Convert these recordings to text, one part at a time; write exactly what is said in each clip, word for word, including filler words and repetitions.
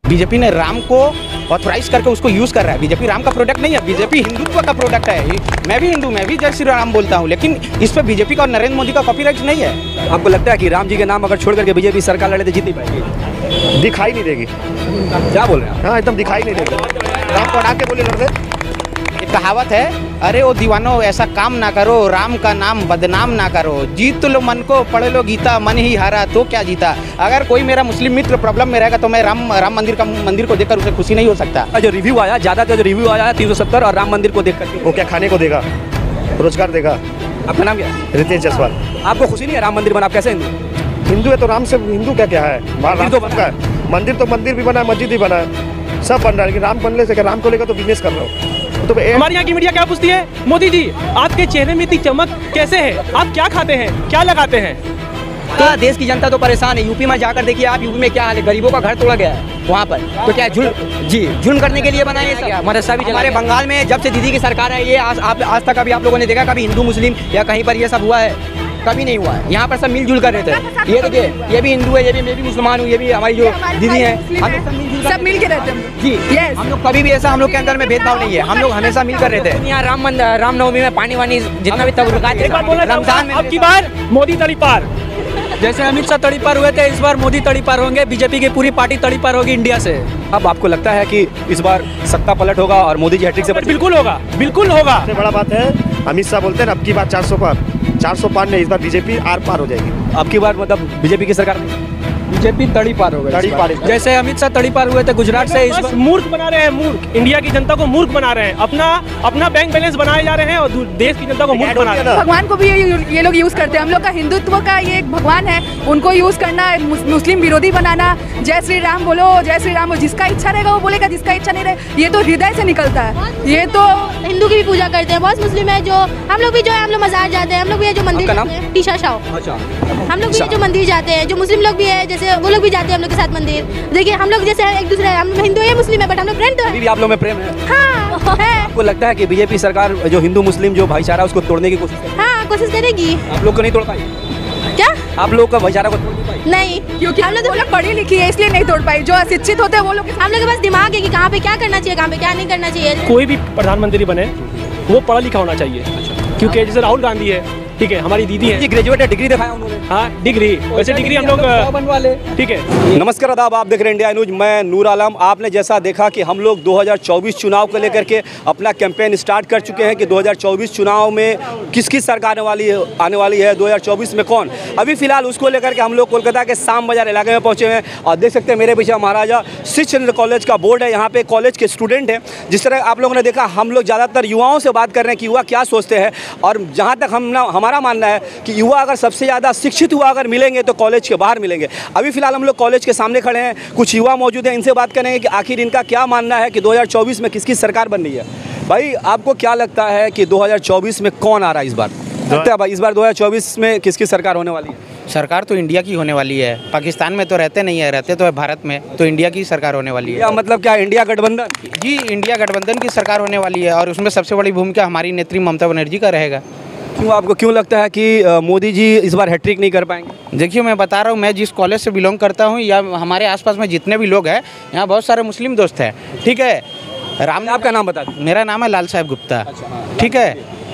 BJP ने राम को authorise करके उसको यूज़ कर रहा है। बीजेपी राम का प्रोडक्ट नहीं है, बीजेपी हिंदुत्व का प्रोडक्ट है। मैं भी हिंदू, मैं भी जय श्री राम बोलता हूँ, लेकिन इस पर बीजेपी का और नरेंद्र मोदी का कॉपीराइट नहीं है। आपको लगता है कि राम जी के नाम अगर छोड़ करके बीजेपी सरकार लड़े तो जीत नहीं पाएगी? दिखाई नहीं देगी। क्या बोल रहे हैं? हाँ, एकदम दिखाई नहीं देगी। राम को हटा के बोले लड़ते। एक कहावत है, अरे ओ दीवानो ऐसा काम ना करो, राम का नाम बदनाम ना करो, जीत लो मन को, पढ़ लो गीता, मन ही हारा तो क्या जीता। अगर कोई मेरा मुस्लिम मित्र प्रॉब्लम में रहेगा तो मैं राम राम मंदिर का मंदिर को देखकर उसे खुशी नहीं हो सकता। जो रिव्यू आया ज़्यादातर जो रिव्यू आया तीन सौ सत्तर और राम मंदिर को देख करके, वो क्या खाने को देगा, रोजगार देगा। आपका नाम क्या है? रितेश जायसवाल। आपको खुशी नहीं है राम मंदिर बना? आप कैसे हिंदू हिंदू है तो राम से हिंदू क्या क्या है? मंदिर तो बना है, मंदिर तो मंदिर भी बना है, मस्जिद भी बना है, सब बन रहा है, लेकिन राम बनने से क्या? राम को लेकर तो बिजनेस कर रहे हो। तो हमारे यहाँ की मीडिया क्या पूछती है, मोदी जी आपके चेहरे में इतनी चमक कैसे है, आप क्या खाते हैं, क्या लगाते हैं? तो देश की जनता तो परेशान है। यूपी में जाकर देखिए आप, यूपी में क्या हाल है, गरीबों का घर तोड़ा गया है वहाँ पर। तो क्या जुल्म, जी जुल्म करने के लिए बनाए सब। मदरसा भी हमारे बंगाल में जब से दीदी की सरकार है, ये आज आप आज तक अभी आप लोगों ने देखा कभी हिंदू मुस्लिम या कहीं पर ये सब हुआ है? कभी नहीं हुआ है। यहाँ पर सब मिलजुल कर रहते हैं। ये देखिए, ये भी हिंदू है, ये भी मैं भी मुसलमान हूँ, ये भी हमारी जो दीदी है, हम सब मिल के रहते हैं जी। हम लोग कभी भी ऐसा, हम लोग के अंदर में भेदभाव नहीं है, हम लोग हमेशा मिल कर रहते हैं। यहाँ राम मंदिर, रामनवमी में पानी वानी जितना भी तब रमजान में अब की बार मोदी तड़ी पार, जैसे अमित शाह तड़ी पार हुए थे, इस बार मोदी तड़ी पार होंगे, बीजेपी की पूरी पार्टी तड़ी पार होगी इंडिया से। अब आपको लगता है कि इस बार सत्ता पलट होगा और मोदी जी हैट्रिक से? बिल्कुल होगा, बिल्कुल होगा। सबसे बड़ा बात है, अमित शाह बोलते हैं अब की बार चार सौ पार, चार सौ पार नहीं, इस बार बीजेपी आर पार हो जाएगी। अब की बार मतलब बीजेपी की सरकार नहीं, बीजेपी तड़ी पार हो गई। तड़ी पार। जैसे अमित शाह तड़ी पार हुए थे गुजरात से, इस मूर्ख बना रहे हैं, मूर्ख इंडिया की जनता को मूर्ख बना रहे हैं, अपना अपना बैंक बैलेंस बनाए जा रहे हैं और देश की जनता को मूर्ख बना रहे हैं। भगवान को भी ये, ये लोग यूज करते हैं। हम लोग का हिंदुत्व का ये एक भगवान है, उनको यूज करना, मुस्लिम विरोधी बनाना, जय श्री राम बोलो, जय श्री राम, जिसका इच्छा रहेगा वो बोलेगा, जिसका इच्छा नहीं रहे, ये तो हृदय से निकलता है। ये तो हिंदू की भी पूजा करते हैं, बहुत मुस्लिम है जो, हम लोग भी जो है हम लोग मजार जाते हैं, हम लोग भी जो मंदिर जाते हैं, टीशा शाह, हम लोग भी जो मंदिर जाते हैं, जो मुस्लिम लोग भी है जैसे वो लोग भी जाते हैं हम लोग के साथ मंदिर। देखिए हम लोग जैसे एक दूसरे, हम हिंदू है मुस्लिम है, बट हम लोग फ्रेंड तो है। अभी भी आप लोग में प्रेम है? हाँ है। आपको लगता है कि बीजेपी सरकार जो हिंदू मुस्लिम जो भाईचारा उसको तोड़ने की कोशिश करेगी? हाँ, कोशिश करेगी। आप लोग को नहीं तोड़ पाई क्या? आप लोग का भाईचारा को तोड़ नहीं पाई? नहीं, क्योंकि हम लोग लोग पढ़ी लिखी है इसलिए नहीं तोड़ पाई। जो अशिक्षित होते हैं वो लोग, हम लोग के पास दिमाग है कि कहाँ पे क्या करना चाहिए, कहाँ पे क्या नहीं करना चाहिए। कोई भी प्रधानमंत्री बने वो पढ़ा लिखा होना चाहिए, क्योंकि जैसे राहुल गांधी है, ठीक है, हमारी दीदी है, ग्रेजुएट है, डिग्री दिखाया उन्होंने। हाँ, डिग्री, वैसे डिग्री हम लोग ठीक है। नमस्कार आदाब, आप देख रहे हैं इंडिया न्यूज, मैं नूर आलम। आपने जैसा देखा कि हम लोग दो हज़ार चौबीस चुनाव को लेकर के अपना कैंपेन स्टार्ट कर चुके हैं कि दो हज़ार चौबीस चुनाव में किसकी सरकार आने वाली है आने वाली है दो हज़ार चौबीस में कौन। अभी फिलहाल उसको लेकर के हम लोग कोलकाता के शाम बाजार इलाके में पहुंचे हैं और देख सकते हैं मेरे पीछे महाराजा शिवचंद्र कॉलेज का बोर्ड है। यहाँ पे कॉलेज के स्टूडेंट हैं। जिस तरह आप लोगों ने देखा, हम लोग ज़्यादातर युवाओं से बात कर रहे हैं कि युवा क्या सोचते हैं, और जहाँ तक हम ना हमारा मानना है कि युवा अगर सबसे ज़्यादा शिक्षित युवा अगर मिलेंगे तो कॉलेज के बाहर मिलेंगे। अभी फिलहाल हम लोग कॉलेज के सामने खड़े हैं, कुछ युवा मौजूद हैं, इनसे बात करेंगे कि आखिर इनका क्या मानना है कि दो हज़ार चौबीस में किसकी सरकार बन रही है। भाई आपको क्या लगता है कि दो हज़ार चौबीस में कौन आ रहा है इस बार? लगता है भाई इस बार दो हज़ार चौबीस में किसकी सरकार होने वाली है? सरकार तो इंडिया की होने वाली है। पाकिस्तान में तो रहते नहीं है, रहते तो है भारत में, तो इंडिया की सरकार होने वाली है। क्या मतलब क्या इंडिया गठबंधन? जी, इंडिया गठबंधन की सरकार होने वाली है और उसमें सबसे बड़ी भूमिका हमारी नेत्री ममता बनर्जी का रहेगा। क्यों, आपको क्यों लगता है कि मोदी जी इस बार हैट्रिक नहीं कर पाएंगे? देखिए, मैं बता रहा हूँ, मैं जिस कॉलेज से बिलोंग करता हूँ या हमारे आसपास में जितने भी लोग हैं, यहाँ बहुत सारे मुस्लिम दोस्त हैं, ठीक है। राम, आपका नाम बता दीजिए। मेरा नाम है लाल साहब गुप्ता, ठीक है।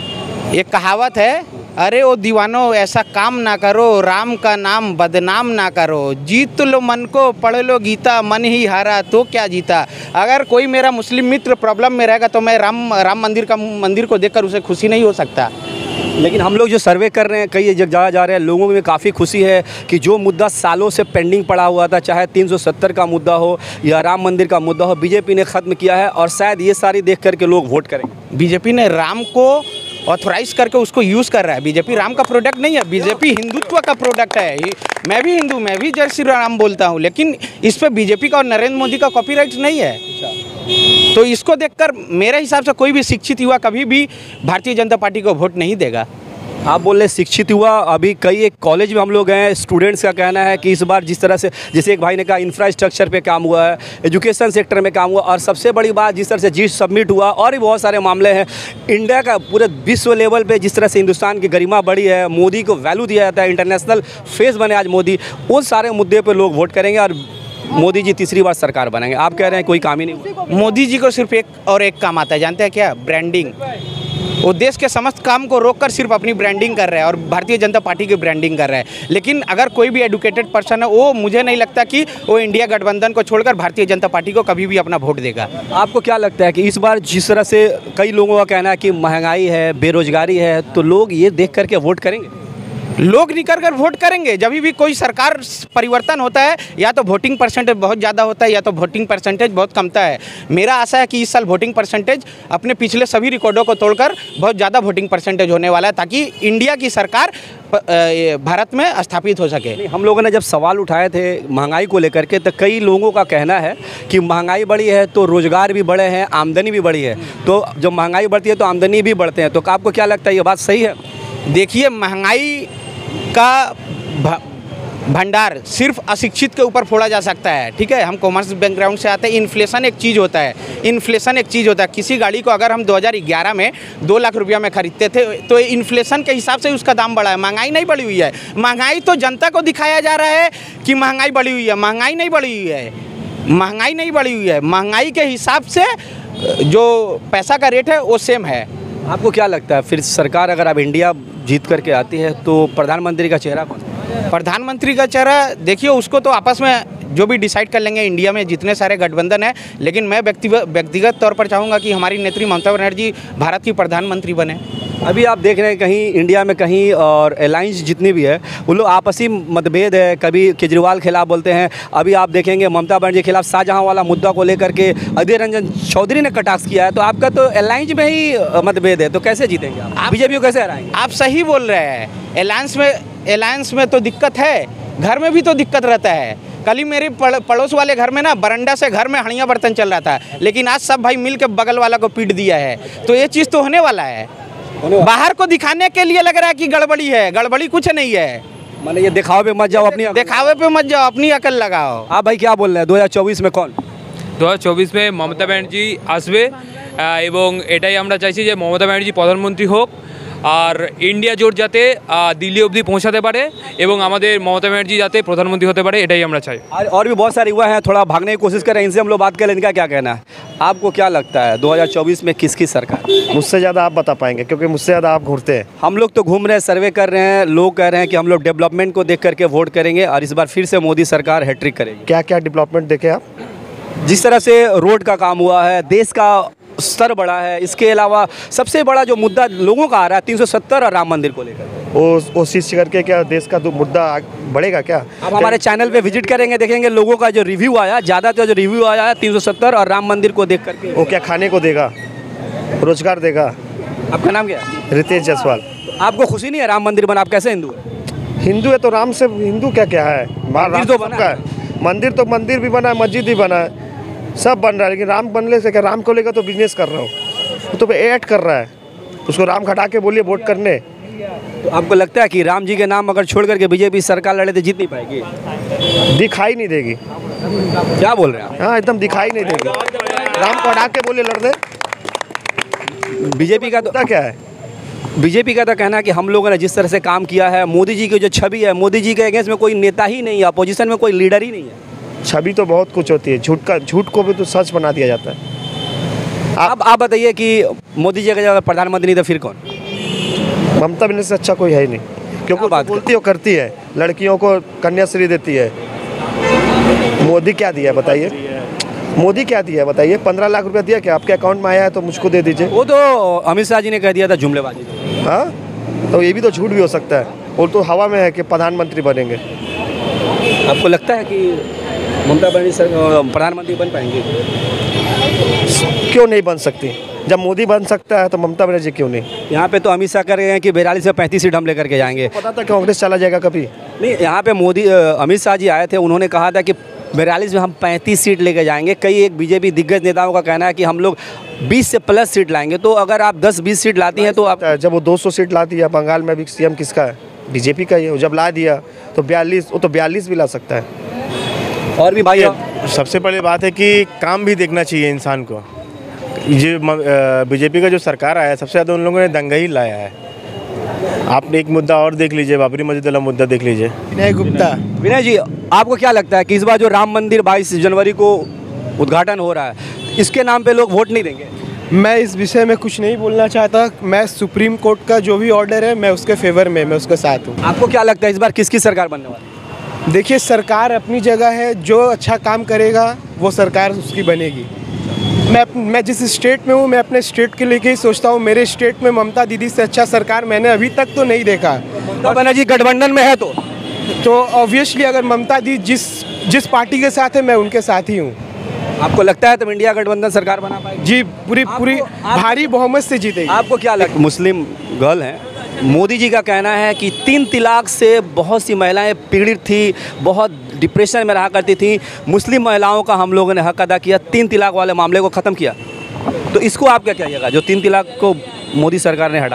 एक कहावत है, अरे ओ दीवानो ऐसा काम ना करो, राम का नाम बदनाम ना करो, जीत लो मन को, पढ़ लो गीता, मन ही हारा तो क्या जीता। अगर कोई मेरा मुस्लिम मित्र प्रॉब्लम में रहेगा तो मैं राम राम मंदिर का मंदिर को देखकर उसे खुशी नहीं हो सकता। लेकिन हम लोग जो सर्वे कर रहे हैं, कई जगह जा रहे हैं, लोगों में काफ़ी खुशी है कि जो मुद्दा सालों से पेंडिंग पड़ा हुआ था, चाहे तीन सौ सत्तर का मुद्दा हो या राम मंदिर का मुद्दा हो, बीजेपी ने ख़त्म किया है और शायद ये सारी देख करके लोग वोट करेंगे। बीजेपी ने राम को ऑथराइज करके उसको यूज़ कर रहा है। बीजेपी राम का प्रोडक्ट नहीं है, बीजेपी हिंदुत्व का प्रोडक्ट है। मैं भी हिंदू, मैं भी जय श्री राम बोलता हूँ, लेकिन इस पर बीजेपी का और नरेंद्र मोदी का कॉपीराइट नहीं है। तो इसको देखकर मेरे हिसाब से कोई भी शिक्षित युवा कभी भी भारतीय जनता पार्टी को वोट नहीं देगा। आप बोल रहे शिक्षित हुआ, अभी कई एक कॉलेज में हम लोग हैं, स्टूडेंट्स का कहना है कि इस बार जिस तरह से, जैसे एक भाई ने कहा, इंफ्रास्ट्रक्चर पे काम हुआ है, एजुकेशन सेक्टर में काम हुआ, और सबसे बड़ी बात जिस तरह से जी सबमिट हुआ, और भी बहुत सारे मामले हैं। इंडिया का पूरे विश्व लेवल पे जिस तरह से हिंदुस्तान की गरिमा बढ़ी है, मोदी को वैल्यू दिया जाता है, इंटरनेशनल फेस बने आज मोदी, उन सारे मुद्दे पर लोग वोट करेंगे। और मोदी जी तीसरी बार सरकार बनाएंगे, आप कह रहे हैं कोई काम ही नहीं हुआ। मोदी जी को सिर्फ एक और एक काम आता है, जानते हैं क्या? ब्रांडिंग। वो देश के समस्त काम को रोककर सिर्फ अपनी ब्रांडिंग कर रहे हैं और भारतीय जनता पार्टी की ब्रांडिंग कर रहे हैं। लेकिन अगर कोई भी एडुकेटेड पर्सन है, वो मुझे नहीं लगता कि वो इंडिया गठबंधन को छोड़कर भारतीय जनता पार्टी को कभी भी अपना वोट देगा। आपको क्या लगता है कि इस बार जिस तरह से कई लोगों का कहना है कि महंगाई है, बेरोजगारी है, तो लोग ये देख करके वोट करेंगे? लोग निकल कर वोट करेंगे। जब भी कोई सरकार परिवर्तन होता है, या तो वोटिंग परसेंटेज बहुत ज़्यादा होता है या तो वोटिंग परसेंटेज बहुत कमता है। मेरा आशा है कि इस साल वोटिंग परसेंटेज अपने पिछले सभी रिकॉर्डों को तोड़कर बहुत ज़्यादा वोटिंग परसेंटेज होने वाला है, ताकि इंडिया की सरकार भारत में स्थापित हो सके। हम लोगों ने जब सवाल उठाए थे महंगाई को लेकर के, तो कई लोगों का कहना है कि महंगाई बढ़ी है तो रोज़गार भी बढ़े हैं, आमदनी भी बढ़ी है। तो जब महंगाई बढ़ती है तो आमदनी भी बढ़ते हैं। तो आपको क्या लगता है, ये बात सही है? देखिए, महंगाई का भंडार सिर्फ अशिक्षित के ऊपर फोड़ा जा सकता है, ठीक है? हम कॉमर्स बैकग्राउंड से आते हैं। इन्फ्लेशन एक चीज़ होता है, इन्फ्लेशन एक चीज़ होता है। किसी गाड़ी को अगर हम दो हज़ार ग्यारह में दो लाख रुपया में खरीदते थे, तो इन्फ्लेशन के हिसाब से उसका दाम बढ़ा है, महंगाई नहीं बढ़ी हुई है। महंगाई तो जनता को दिखाया जा रहा है कि महंगाई बढ़ी हुई है। महंगाई नहीं बढ़ी हुई है, महंगाई नहीं बढ़ी हुई है। महंगाई के हिसाब से जो पैसा का रेट है वो सेम है। आपको क्या लगता है फिर सरकार अगर अब इंडिया जीत करके आती है तो प्रधानमंत्री का चेहरा कौन? प्रधानमंत्री का चेहरा देखिए, उसको तो आपस में जो भी डिसाइड कर लेंगे। इंडिया में जितने सारे गठबंधन है, लेकिन मैं व्यक्तिगत व्यक्तिगत तौर पर चाहूँगा कि हमारी नेत्री ममता बनर्जी भारत की प्रधानमंत्री बने। अभी आप देख रहे हैं कहीं इंडिया में कहीं और अलायंस जितनी भी है वो लोग आपसी मतभेद है। कभी केजरीवाल खिलाफ बोलते हैं, अभी आप देखेंगे ममता बनर्जी के खिलाफ शाहजहां वाला मुद्दा को लेकर के अधीर रंजन चौधरी ने कटाक्ष किया है। तो आपका तो अलायंस में ही मतभेद है, तो कैसे जीतेंगे आप? बीजेपी को कैसे हराएंगे? आप सही बोल रहे हैं। अलायंस में अलायंस में तो दिक्कत है, घर में भी तो दिक्कत रहता है। कल ही मेरे पड़ोस वाले घर में ना बरंडा से घर में हड़िया बर्तन चल रहा था, लेकिन आज सब भाई मिल के बगल वाला को पीट दिया है। तो ये चीज़ तो होने वाला है। बाहर को दिखाने के लिए लग रहा है कि गड़बड़ी है, गड़बड़ी कुछ नहीं है। माने ये दिखावे पे मत जाओ, अपनी दिखावे पे मत जाओ, अपनी अकल लगाओ। आप भाई क्या बोल रहे हैं, दो हज़ार चौबीस में कौन? दो हज़ार चौबीस में ममता ব্যানার্জি আসবে এবং এটাই আমরা চাইছি যে মমতা ব্যানার্জি প্রধানমন্ত্রী হোক আর ইন্ডিয়া জোট যাতে দিল্লি অবধি পৌঁছাতে পারে এবং আমাদের মমতা ব্যানার্জি যাতে প্রধানমন্ত্রী হতে পারে, এটাই আমরা চাই। और भी बहुत सारे युवा हैं, थोड़ा भागने की कोशिश कर रहे हैं, इनसे हम लोग बात करें, इनका क्या कहना है? आपको क्या लगता है दो हज़ार चौबीस में किसकी सरकार? मुझसे ज़्यादा आप बता पाएंगे, क्योंकि मुझसे ज़्यादा आप घूरते हैं। हम लोग तो घूम रहे हैं, सर्वे कर रहे हैं, लोग कह रहे हैं कि हम लोग डेवलपमेंट को देख करके वोट करेंगे और इस बार फिर से मोदी सरकार हैट्रिक करेगी। क्या क्या डेवलपमेंट देखे आप? जिस तरह से रोड का काम हुआ है, देश का स्तर बढ़ा है, इसके अलावा सबसे बड़ा जो मुद्दा लोगों का आ रहा है तीन सौ सत्तर और राम मंदिर को लेकर, वो वो चीज़ करके क्या देश का मुद्दा बढ़ेगा क्या? अब हमारे चैनल पे विजिट करेंगे, देखेंगे लोगों का जो रिव्यू आया, ज़्यादातर जो रिव्यू आया है तीन सौ सत्तर और राम मंदिर को देख करके। वो क्या खाने को देगा, रोजगार देगा? आपका नाम क्या है? रितेश जायसवाल। आपको खुशी नहीं है राम मंदिर बना? आप कैसे हिंदू है? हिंदू है तो राम से हिंदू क्या क्या है? मंदिर तो बना है, मंदिर तो मंदिर भी बना है, मस्जिद भी बना है, सब बन रहा है। लेकिन राम बनने से क्या, राम को लेकर तो बिजनेस कर रहा हूँ, वो तो ऐड कर रहा है। उसको राम खटा के बोलिए वोट करने। तो आपको लगता है कि राम जी के नाम अगर छोड़ करके बीजेपी सरकार लड़े तो जीत नहीं पाएगी? दिखाई नहीं देगी। क्या बोल रहे हैं आप? हाँ, एकदम दिखाई नहीं देगी। राम को हटा के बोलिए लड़ दे। बीजेपी का तो क्या है, बीजेपी का तो कहना है कि हम लोगों ने जिस तरह से काम किया है, मोदी जी की जो छवि है, मोदी जी के अगेंस्ट में कोई नेता ही नहीं है, अपोजिशन में कोई लीडर ही नहीं है। छवि तो बहुत कुछ होती है, झूठ का झूठ को भी तो सच बना दिया जाता है। आप आप बताइए कि मोदी जी अगर प्रधानमंत्री तो फिर कौन? ममता बनर्जी से अच्छा कोई है ही नहीं, क्योंकि बात बोलती है करती है, लड़कियों को कन्याश्री देती है। मोदी क्या दिया बताइए? मोदी क्या दिया बताइए? पंद्रह लाख रुपया दिया क्या? आपके अकाउंट में आया है तो मुझको दे दीजिए। वो तो अमित शाह जी ने कह दिया था जुमलेबाजी। हाँ, तो ये भी तो झूठ भी हो सकता है। वो तो हवा में है कि प्रधानमंत्री बनेंगे। आपको लगता है कि ममता बनर्जी प्रधानमंत्री बन पाएंगे? क्यों नहीं बन सकती? जब मोदी बन सकता है तो ममता बनर्जी क्यों नहीं? यहाँ पे तो अमित शाह कर रहे हैं कि बयालीस से पैंतीस सीट हम लेकर के जाएंगे। पता था कांग्रेस चला जाएगा कभी नहीं। यहाँ पे मोदी अमित शाह जी आए थे, उन्होंने कहा था कि बयालीस में हम पैंतीस सीट लेकर जाएंगे। कई एक बीजेपी दिग्गज नेताओं का कहना है कि हम लोग बीस से प्लस सीट लाएंगे। तो अगर आप दस बीस सीट लाती हैं तो आप, जब वो दो सौ सीट ला दिया बंगाल में, अभी सीएम किसका है? बीजेपी का ही है। जब ला दिया तो बयालीस, वो तो बयालीस भी ला सकता है। और भी भाई, सबसे पहले बात है कि काम भी देखना चाहिए इंसान को। ये बीजेपी का जो सरकार आया है, सबसे ज़्यादा उन लोगों ने दंगा ही लाया है। आप एक मुद्दा और देख लीजिए, बाबरी मस्जिद वाला मुद्दा देख लीजिए। विनय गुप्ता। विनय जी, आपको क्या लगता है कि इस बार जो राम मंदिर बाईस जनवरी को उद्घाटन हो रहा है, इसके नाम पे लोग वोट नहीं देंगे? मैं इस विषय में कुछ नहीं बोलना चाहता। मैं सुप्रीम कोर्ट का जो भी ऑर्डर है मैं उसके फेवर में, मैं उसके साथ हूँ। आपको क्या लगता है इस बार किसकी सरकार बनने वाली है? देखिए, सरकार अपनी जगह है, जो अच्छा काम करेगा वो सरकार उसकी बनेगी। मैं मैं जिस स्टेट में हूँ, मैं अपने स्टेट के लेके ही सोचता हूँ। मेरे स्टेट में ममता दीदी से अच्छा सरकार मैंने अभी तक तो नहीं देखा। ममता बनर्जी गठबंधन में है तो तो ऑब्वियसली अगर ममता दी जिस जिस पार्टी के साथ है मैं उनके साथ ही हूँ। आपको लगता है तो इंडिया गठबंधन सरकार बना पाएगी? जी, पूरी पूरी भारी बहुमत से जीतेगी। आपको क्या लगता है? मुस्लिम गर्ल हैं, मोदी जी का कहना है कि तीन तलाक से बहुत सी महिलाएं पीड़ित थी, बहुत डिप्रेशन में रहा करती थी। मुस्लिम महिलाओं का हम लोगों ने हक अदा किया, तीन तलाक वाले मामले को ख़त्म किया। तो इसको आप क्या कहिएगा जो तीन तलाक को मोदी सरकार ने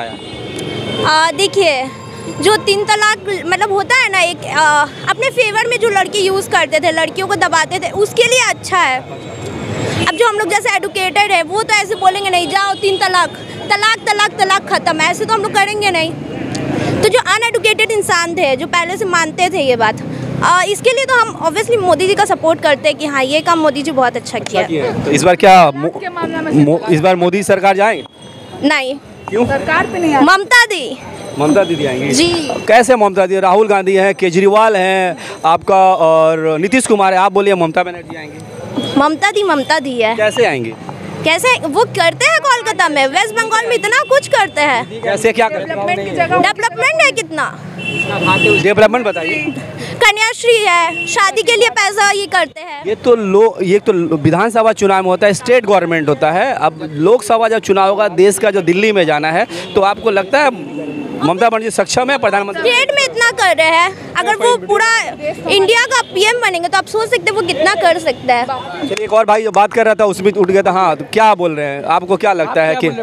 हटाया? देखिए, जो तीन तलाक मतलब होता है ना, एक आ, अपने फेवर में जो लड़के यूज़ करते थे, लड़कियों को दबाते थे, उसके लिए अच्छा है। अब जो हम लोग जैसे एडुकेटेड है वो तो ऐसे बोलेंगे नहीं, जाओ तीन तलाक तलाक तलाक तलाक ख़त्म, ऐसे तो हम लोग करेंगे नहीं। तो जो अनएडुकेटेड इंसान थे, जो पहले से मानते थे ये बात, आ, इसके लिए तो हम ऑब्वियसली मोदी जी का सपोर्ट करते हैं कि हाँ ये काम मोदी जी बहुत अच्छा किया। तो इस बार क्या मो, मो, इस बार मोदी सरकार जाएंगे? नहीं। क्यों? सरकार पे नहीं, ममता दी ममता दीदी आएंगी जी। कैसे ममता दीदी? राहुल गांधी हैं, केजरीवाल हैं आपका, और नीतीश कुमार है, आप बोलिए ममता बनर्जी आएंगी? ममता दी ममता दी है। कैसे आएंगी? कैसे वो करते हैं कोलकाता में, वेस्ट बंगाल में इतना कुछ करते हैं। कैसे क्या करते हैं? डेवलपमेंट की जगह डेवलपमेंट है कितना, डेवलपमेंट बताइए। कन्याश्री है, शादी के लिए पैसा ये करते हैं। ये तो लो ये तो विधानसभा चुनाव में होता है, स्टेट गवर्नमेंट होता है। अब लोकसभा जब चुनाव होगा, देश का जो दिल्ली में जाना है, तो आपको लगता है ममता बनर्जी सक्षम है प्रधानमंत्री? स्टेट में इतना कर रहे हैं, अगर वो पूरा इंडिया का पीएम बनेंगे तो आप सोच सकते हैं वो कितना कर सकता है। चलिए, एक और भाई जो बात कर रहा था उसमें उठ गया था। हाँ, तो क्या बोल रहे हैं? आपको क्या लगता है कि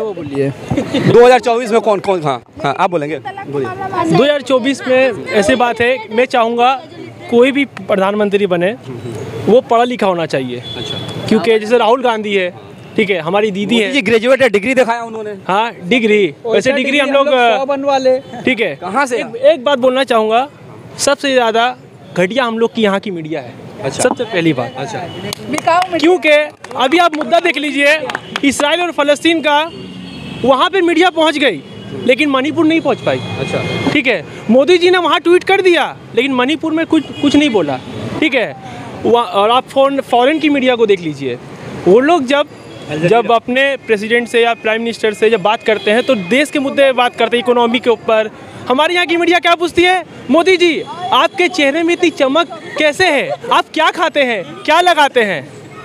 दो हज़ार चौबीस में कौन कौन? हाँ हाँ आप बोलेंगे, बोलिए। दो हज़ार चौबीस में ऐसी बात है, मैं चाहूँगा कोई भी प्रधानमंत्री बने वो पढ़ा लिखा होना चाहिए। अच्छा। क्योंकि जैसे राहुल गांधी है, ठीक है, हमारी दीदी है, ग्रेजुएट है, डिग्री दिखाया उन्होंने। हाँ, डिग्री, वैसे डिग्री हम लोग वाले, ठीक है। कहाँ से? एक, एक बात बोलना चाहूँगा, सबसे ज़्यादा घटिया हम लोग की यहाँ की मीडिया है। अच्छा। सबसे पहली बात। अच्छा। क्योंकि अभी आप मुद्दा देख लीजिए, इसराइल और फलस्तीन का, वहाँ पे मीडिया पहुँच गई लेकिन मणिपुर नहीं पहुँच पाई। अच्छा। ठीक है, मोदी जी ने वहाँ ट्वीट कर दिया लेकिन मणिपुर में कुछ कुछ नहीं बोला। ठीक है, और आप फॉरेन फॉरेन की मीडिया को देख लीजिए, वो लोग जब जब अपने प्रेसिडेंट से या प्राइम मिनिस्टर से जब बात करते हैं तो देश के मुद्दे बात करते हैं, इकोनॉमी के ऊपर। हमारे यहाँ की मीडिया क्या पूछती है? मोदी जी, आपके चेहरे में इतनी चमक कैसे है? आप क्या खाते हैं, क्या लगाते हैं?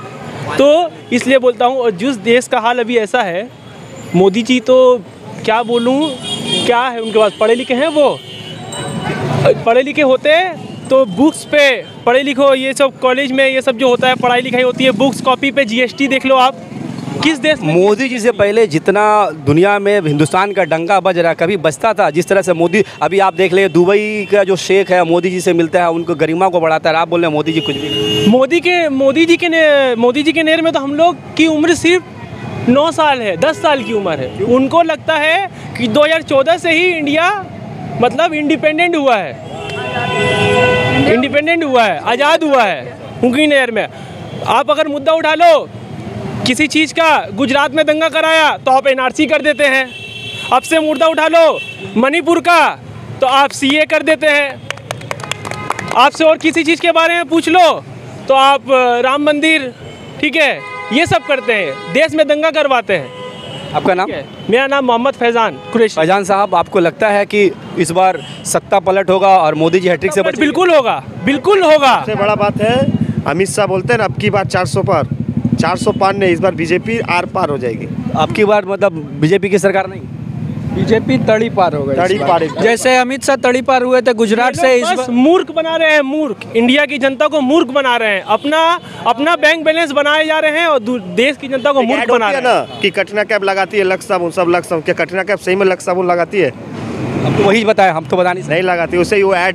तो इसलिए बोलता हूँ, और जिस देश का हाल अभी ऐसा है, मोदी जी तो क्या बोलूँ, क्या है उनके पास? पढ़े लिखे हैं वो, पढ़े लिखे होते तो बुक्स पे पढ़े लिखो, ये सब कॉलेज में ये सब जो होता है पढ़ाई लिखाई होती है, बुक्स कॉपी पे जीएसटी देख लो आप। किस देश में? मोदी जी से पहले जितना दुनिया में हिंदुस्तान का डंका बज रहा, कभी बजता था जिस तरह से मोदी? अभी आप देख ले, दुबई का जो शेख है मोदी जी से मिलता है, उनको गरिमा को बढ़ाता है। आप बोल रहे हैं मोदी जी कुछ भी नहीं? मोदी के मोदी जी के मोदी जी के नेर में तो हम लोग की उम्र सिर्फ नौ साल है, दस साल की उम्र है। उनको लगता है कि दो हज़ार चौदह से ही इंडिया मतलब इंडिपेंडेंट हुआ है, इंडिपेंडेंट हुआ है, आज़ाद हुआ है उनकी नहर में। आप अगर मुद्दा उठा लो किसी चीज़ का, गुजरात में दंगा कराया तो आप एनआरसी कर देते हैं। अब से मुद्दा उठा लो मणिपुर का तो आप सीए कर देते हैं। आपसे और किसी चीज़ के बारे में पूछ लो तो आप राम मंदिर, ठीक है, ये सब करते हैं, देश में दंगा करवाते हैं। आपका नाम? मेरा नाम मोहम्मद फैजान कुरैशी। फैजान साहब, आपको लगता है कि इस बार सत्ता पलट होगा और मोदी जी हैट्रिक से बचेंगे? बिल्कुल होगा, बिल्कुल होगा। सबसे बड़ा बात है, अमित शाह बोलते हैं ना, अब की बार चार सौ पार, चार सौ पार नहीं, इस बार बीजेपी आर पार हो जाएगी। अब की बार मतलब बीजेपी की सरकार नहीं, बीजेपी तड़ी पार हो गई। तड़ी पार, जैसे अमित शाह तड़ी पार हुए थे गुजरात से, इस बस मूर्ख बना रहे हैं, मूर्ख, इंडिया की जनता को मूर्ख बना रहे हैं। अपना अपना बैंक बैलेंस बनाए जा रहे हैं और देश की जनता को मूर्ख बना रहे हैं। कि कटना कैब लगाती है लक्स साबुन, सब लक्स साबुन, क्या कटना कैब सही में लक्स साबुन लगाती है? अब तो वही बताया, हम तो बता नहीं नहीं लगाती, उसे ही वो ऐड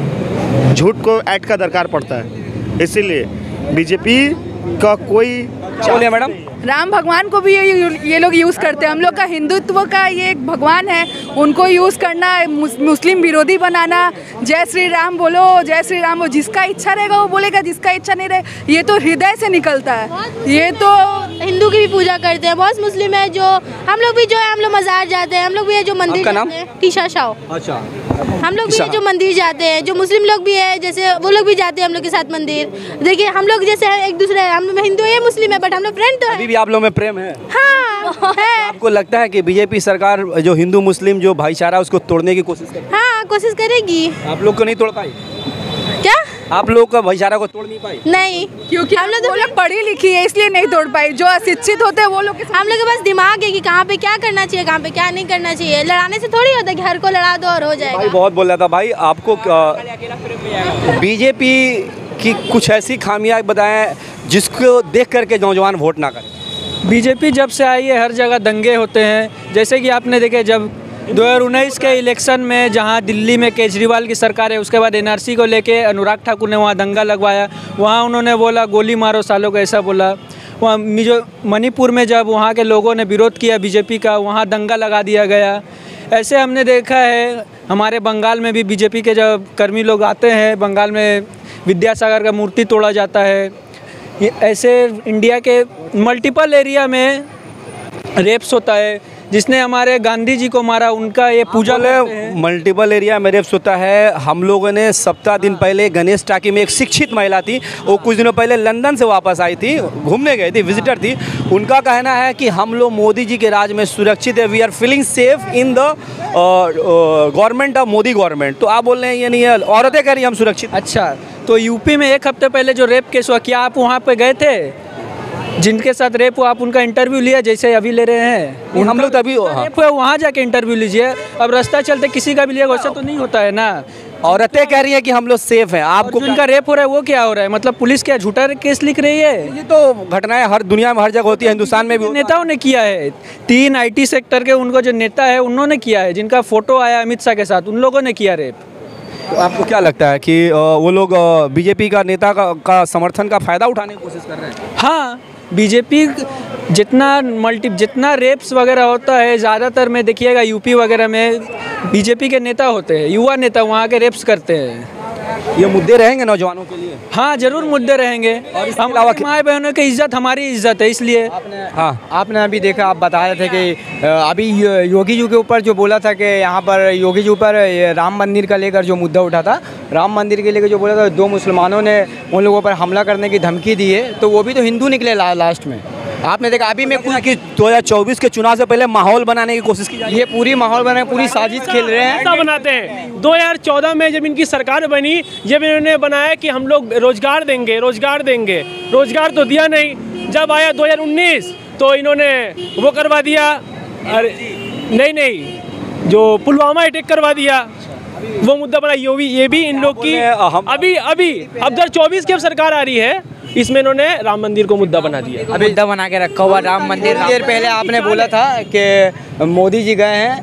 है, झूठ को ऐड का दरकार पड़ता है। इसीलिए बीजेपी का कोई बोलिए मैडम। राम भगवान को भी ये ये लोग यूज़ करते हैं। हम लोग का हिंदुत्व का ये एक भगवान है, उनको यूज़ करना, मुस, मुस्लिम विरोधी बनाना, जय श्री राम बोलो, जय श्री राम बोलो, जिसका इच्छा रहेगा वो बोलेगा, जिसका इच्छा नहीं रहे, ये तो हृदय से निकलता है। ये तो हिंदू की भी पूजा करते हैं, बहुत मुस्लिम है जो, हम लोग भी जो है हम लोग मज़ार जाते हैं, हम लोग भी है जो मंदिर जाते हैं, टीशा शाह। अच्छा, हम लोग भी है जो मंदिर जाते हैं, जो मुस्लिम लोग भी है जैसे वो लोग भी जाते हैं हम लोग के साथ मंदिर। देखिए हम लोग जैसे है एक दूसरे, हम हिंदू है मुस्लिम है बट हम लोग फ्रेंड तो है। अभी भी आप लोग में प्रेम है? हाँ है। आपको लगता है कि बीजेपी सरकार जो हिंदू मुस्लिम जो भाईचारा उसको तोड़ने की कोशिश कर, हाँ कोशिश करेगी। आप लोग को नहीं तोड़ पाई क्या? आप लोग का भाईचारा को तोड़ नहीं पाई? नहीं, क्योंकि हम लोग वो लोग पढ़ी लिखी है इसलिए नहीं तोड़ पाई। जो अशिक्षित होते हैं वो लोग, हम लोग के पास दिमाग है कि कहाँ पे क्या करना चाहिए, कहाँ पे क्या नहीं करना चाहिए। लड़ाने से थोड़ी होता है कि हर को लड़ा दो और हो जाएगा। भाई बहुत बोल रहा था भाई, आपको बीजेपी की कुछ ऐसी खामियां बताएं जिसको देख करके नौजवान वोट ना करें। बीजेपी जब से आई है हर जगह दंगे होते हैं। जैसे कि आपने देखे जब दो हज़ार उन्नीस के इलेक्शन में जहां दिल्ली में केजरीवाल की सरकार है, उसके बाद एनआरसी को लेके अनुराग ठाकुर ने वहां दंगा लगवाया। वहां उन्होंने बोला गोली मारो सालों को, ऐसा बोला। वहाँ मिजो मणिपुर में जब वहाँ के लोगों ने विरोध किया बीजेपी का, वहाँ दंगा लगा दिया गया। ऐसे हमने देखा है हमारे बंगाल में भी बीजेपी के जब कर्मी लोग आते हैं, बंगाल में विद्यासागर का मूर्ति तोड़ा जाता है। ऐसे इंडिया के मल्टीपल एरिया में रेप्स होता है। जिसने हमारे गांधी जी को मारा उनका ये पूजा मल्टीपल एरिया में रेप्स होता है। हम लोगों ने सप्ताह दिन पहले गणेश टाकी में एक शिक्षित महिला थी, वो कुछ दिनों पहले लंदन से वापस आई थी, घूमने गई थी, विजिटर थी। उनका कहना है कि हम लोग मोदी जी के राज में सुरक्षित है, we are feeling safe in the government of Modi government. तो आप बोल रहे हैं ये नहीं है, औरतें कह रही हम सुरक्षित। अच्छा, तो यूपी में एक हफ्ते पहले जो रेप केस हुआ, क्या आप वहाँ पे गए थे? जिनके साथ रेप हुआ आप उनका इंटरव्यू लिया जैसे अभी ले रहे हैं? हम लोग तो अभी रेप हुआ वहाँ जाके इंटरव्यू लीजिए। अब रास्ता चलते किसी का भी लिया, वैसा तो नहीं होता है ना। औरतें कह रही है कि हम लोग सेफ हैं। आपको जिनका रेप हो रहा है वो क्या हो रहा है? मतलब पुलिस क्या झूठा केस लिख रही है? ये तो घटनाएं हर दुनिया में हर जगह होती है, हिंदुस्तान में भी नेताओं ने किया है। तीन आईटी सेक्टर के उनको जो नेता है उन्होंने किया है, जिनका फोटो आया अमित शाह के साथ, उन लोगों ने किया रेप। तो आपको क्या लगता है कि वो लोग बीजेपी का नेता का, का समर्थन का फायदा उठाने की कोशिश कर रहे हैं? हाँ, बीजेपी जितना मल्टी जितना रेप्स वगैरह होता है, ज़्यादातर में देखिएगा यूपी वगैरह में बीजेपी के नेता होते हैं, युवा नेता वहाँ के रेप्स करते हैं। ये मुद्दे रहेंगे नौजवानों के लिए? हाँ जरूर मुद्दे रहेंगे। और इसके अलावा माँ बहनों की इज्जत हमारी इज्जत है, इसलिए आपने हाँ आपने अभी देखा, आप बता रहे थे कि अभी योगी जी के ऊपर जो बोला था कि यहाँ पर योगी जी ऊपर राम मंदिर का लेकर जो मुद्दा उठा था, राम मंदिर के लेकर जो बोला था, दो मुसलमानों ने उन लोगों पर हमला करने की धमकी दी है, तो वो भी तो हिंदू निकले ला, लास्ट में। आपने देखा अभी मैं कुछ कि दो हज़ार चौबीस के चुनाव से पहले माहौल बनाने की कोशिश की, ये पूरी माहौल बनाने पूरी साजिश खेल रहे हैं। ऐसा बनाते हैं। दो हज़ार चौदह में जब इनकी सरकार बनी, जब इन्होंने बनाया कि हम लोग रोजगार देंगे रोजगार देंगे रोजगार तो दिया नहीं। जब आया दो हज़ार उन्नीस तो इन्होंने वो करवा दिया, अरे नहीं नहीं जो पुलवामा अटैक करवा दिया, वो मुद्दा बना। ये भी ये भी इन लोग की अभी अभी अब दो हज़ार चौबीस की अब सरकार आ रही है, इसमें इन्होंने राम मंदिर को मुद्दा बना दिया। अभी मुद्दा बना के रखा हुआ राम मंदिर। देर पहले आपने बोला था कि मोदी जी गए हैं,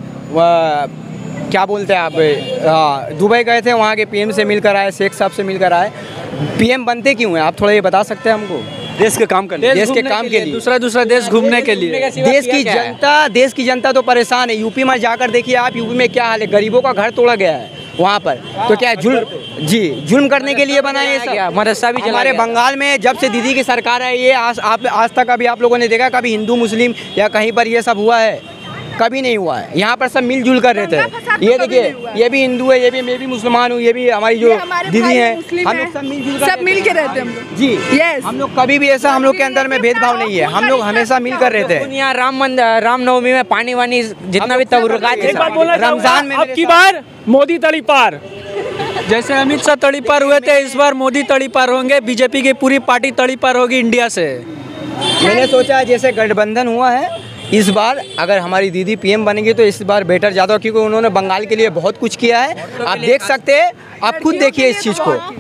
वह क्या बोलते हैं आप, हाँ दुबई गए थे, वहाँ के पीएम से मिलकर आए, शेख साहब से मिलकर आए। पीएम बनते क्यों हैं आप थोड़ा ये बता सकते हैं हमको? देश के काम करने, देश के काम के लिए, दूसरा दूसरा देश घूमने के लिए। देश की जनता देश की जनता तो परेशान है। यूपी में जाकर देखिए आप, यूपी में क्या हाल है, गरीबों का घर तोड़ा गया है वहाँ पर। तो क्या जुल्म, जी जुल्म करने के लिए बनाए सब। मदरसा भी हमारे बंगाल में जब से दीदी की सरकार है, ये आज आप आज तक अभी आप लोगों ने देखा कभी हिंदू मुस्लिम या कहीं पर ये सब हुआ है? कभी नहीं हुआ है। यहाँ पर सब मिलजुल कर रहते हैं। ये देखिए, ये भी हिंदू है, ये भी मैं भी मुसलमान हूँ, ये भी हमारी जो दीदी है, हम लोग सब मिलजुल सब मिल के रहते हैं जी। यस, हम लोग कभी भी ऐसा, हम लोग के अंदर में भेदभाव नहीं है, हम लोग हमेशा मिल कर रहते हैं। यहाँ राम मंदिर रामनवमी में पानी वानी जितना भी रमजान में अब की बार मोदी तड़ी पार, जैसे अमित शाह तड़ी पार हुए थे, इस बार मोदी तड़ी पार होंगे। बीजेपी की पूरी पार्टी तड़ी पार होगी इंडिया से। मैंने सोचा जैसे गठबंधन हुआ है, इस बार अगर हमारी दीदी पीएम बनेंगी तो इस बार बेटर ज़्यादा, क्योंकि उन्होंने बंगाल के लिए बहुत कुछ किया है। आप देख सकते हैं, आप खुद देखिए इस चीज़ को।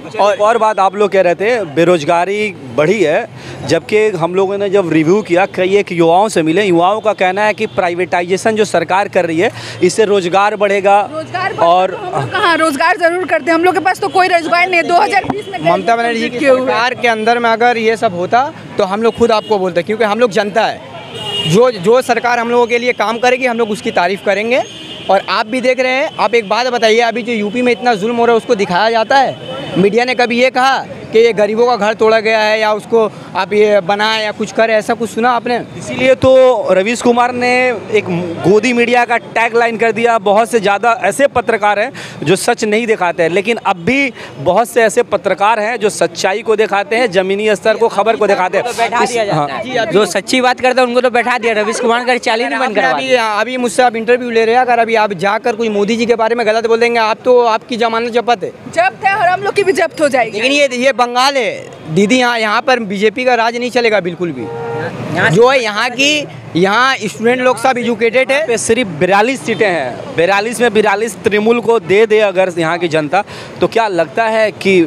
और एक और बात आप लोग कह रहे थे बेरोजगारी बढ़ी है, जबकि हम लोगों ने जब रिव्यू किया कई एक युवाओं से मिले, युवाओं का कहना है कि प्राइवेटाइजेशन जो सरकार कर रही है इससे रोजगार बढ़ेगा। रोजगार और कहाँ रोजगार जरूर करते हैं, हम लोग के पास तो कोई रोजगार नहीं है। दो हज़ार बीस में ममता बनर्जी की सरकार के अंदर में अगर ये सब होता तो हम लोग खुद आपको बोलते, क्योंकि हम लोग जनता है, जो जो सरकार हम लोगों के लिए काम करेगी हम लोग उसकी तारीफ करेंगे। और आप भी देख रहे हैं, आप एक बात बताइए, अभी जो यूपी में इतना जुल्म हो रहा है उसको दिखाया जाता है? मीडिया ने कभी ये कहा कि ये गरीबों का घर तोड़ा गया है या उसको आप ये बनाए या कुछ करें, ऐसा कुछ सुना आपने? इसीलिए तो रवीश कुमार ने एक गोदी मीडिया का टैग लाइन कर दिया। बहुत से ज़्यादा ऐसे पत्रकार हैं जो सच नहीं दिखाते हैं, लेकिन अब भी बहुत से ऐसे पत्रकार हैं जो सच्चाई को दिखाते हैं, ज़मीनी स्तर को, खबर को दिखाते हैं। हाँ। जो सच्ची बात करते हैं उनको तो बैठा दिया, रवीश कुमार का चाली नहीं बंद करवा। अभी अभी मुझसे आप इंटरव्यू ले रहे हैं, अगर अभी आप जाकर कोई मोदी जी के बारे में गलत बोल देंगे आप तो आपकी जमानत जब्त है। जब्त है और हम लोग की भी जब्त हो जाएगी। लेकिन ये ये बंगाल है दीदी, यहाँ यहाँ पर बीजेपी का राज नहीं चलेगा बिल्कुल भी। जो है यहाँ की, यहाँ स्टूडेंट लोग सब एजुकेटेड है। सिर्फ बिरालीस सीटें हैं, बिरालीस में बिरालीस तृणमूल को दे दे अगर यहाँ की जनता, तो क्या लगता है कि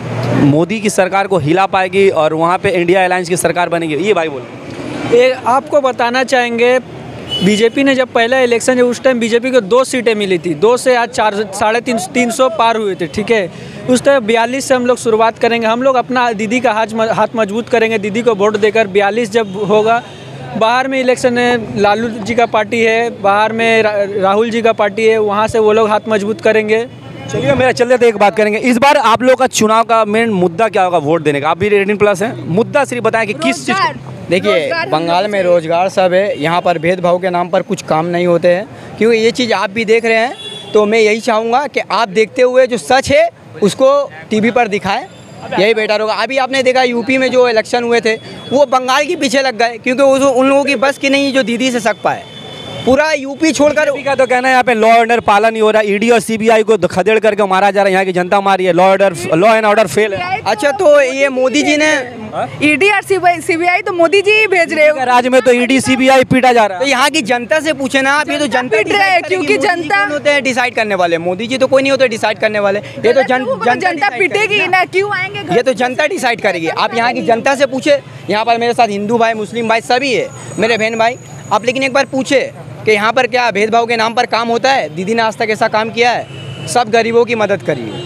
मोदी की सरकार को हिला पाएगी और वहाँ पे इंडिया अलायंस की सरकार बनेगी? ये भाई बोल। ये आपको बताना चाहेंगे, बीजेपी ने जब पहला इलेक्शन है उस टाइम बीजेपी को दो सीटें मिली थी, दो से आज चार साढ़े तीन तीन सौ पार हुए थे, ठीक है। उस टाइम बयालीस से हम लोग शुरुआत करेंगे, हम लोग अपना दीदी का हाथ हाथ मजबूत करेंगे, दीदी को वोट देकर बयालीस जब होगा। बाहर में इलेक्शन है, लालू जी का पार्टी है, बाहर में रा, राहुल जी का पार्टी है, वहाँ से वो लोग हाथ मजबूत करेंगे। चलिए मेरा चलते थे एक बात करेंगे, इस बार आप लोग का चुनाव का मेन मुद्दा क्या होगा वोट देने का? आप भी एटीन प्लस हैं, मुद्दा सिर्फ बताएं कि किस चीज़। देखिए बंगाल में रोजगार सब है, यहाँ पर भेदभाव के नाम पर कुछ काम नहीं होते हैं, क्योंकि ये चीज़ आप भी देख रहे हैं। तो मैं यही चाहूँगा कि आप देखते हुए जो सच है उसको टीवी पर दिखाएं, यही बेटर होगा। अभी आपने देखा यूपी में जो इलेक्शन हुए थे वो बंगाल के पीछे लग गए, क्योंकि उन लोगों की बस की नहीं जो दीदी से सक पाए। पूरा यूपी छोड़कर का तो कहना है यहाँ पे लॉ ऑर्डर पालन नहीं हो रहा, ईडी और सीबीआई को खदेड़ करके मारा जा रहा है, यहाँ की जनता मारी है, law order law and order fail है। अच्छा तो ये मोदी जी ने ईडी और सीबीआई तो मोदी जी ही भेज रहे हो, राज्य में तो ईडी सीबीआई पीटा जा रहा है। तो यहाँ की जनता से पूछे ना आप, ये तो जनता पीट रहा है, क्योंकि जनता होते हैं डिसाइड करने वाले, मोदी जी तो कोई नहीं होते डिसाइड करने वाले, ये तो जनता पीटेगी ना, क्यों आएंगे? ये तो जनता डिसाइड करेगी। आप यहाँ की जनता से पूछे, यहाँ पर मेरे साथ हिंदू भाई, मुस्लिम भाई सभी है, मेरे बहन भाई, आप लेकिन एक बार पूछे कि यहाँ पर क्या भेदभाव के नाम पर काम होता है? दीदी ने आज तक ऐसा काम किया है? सब गरीबों की मदद करिए।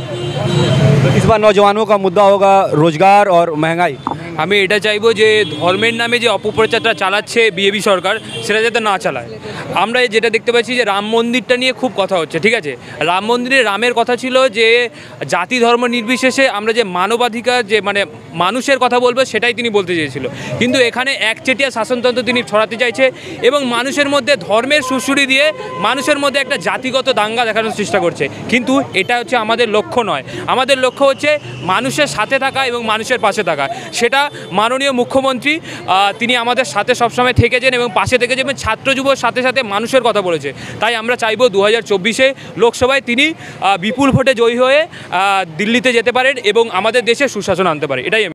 तो इस बार नौजवानों का मुद्दा होगा रोजगार और महंगाई। আমি এটা চাইবো যে ধর্মের নামে যে অপপ্রচারটা চালাচ্ছে বিজেপি সরকার সেটা যাতে না চালায়। আমরা যেটা দেখতে পাচ্ছি যে রাম মন্দিরটা নিয়ে খুব কথা হচ্ছে, ঠিক আছে। রাম মন্দিরে রামের কথা ছিল যে জাতি ধর্ম নির্বিশেষে আমরা যে মানবাধিকার যে মানে মানুষের কথা বলবো সেটাই তিনি বলতে চেয়েছিল, কিন্তু এখানে একচেটিয়া শাসনতন্ত্র তিনি ছড়াতে চাইছে এবং মানুষের মধ্যে ধর্মের সুরসুরি দিয়ে মানুষের মধ্যে একটা জাতিগত দাঙ্গা দেখানোর চেষ্টা করছে। কিন্তু এটা হচ্ছে আমাদের লক্ষ্য নয়, আমাদের লক্ষ্য হচ্ছে মানুষের সাথে থাকা এবং মানুষের পাশে থাকা। সেটা মাননীয় মুখ্যমন্ত্রী তিনি আমাদের সাথে সবসময় থেকেছেন এবং পাশে থেকেছেন এবং ছাত্র যুবর সাথে সাথে মানুষের কথা বলেছে। তাই আমরা চাইবো দু হাজার চব্বিশে লোকসভায় তিনি বিপুল ভোটে জয়ী হয়ে দিল্লিতে যেতে পারেন এবং আমাদের দেশে সুশাসন আনতে পারে, এটাই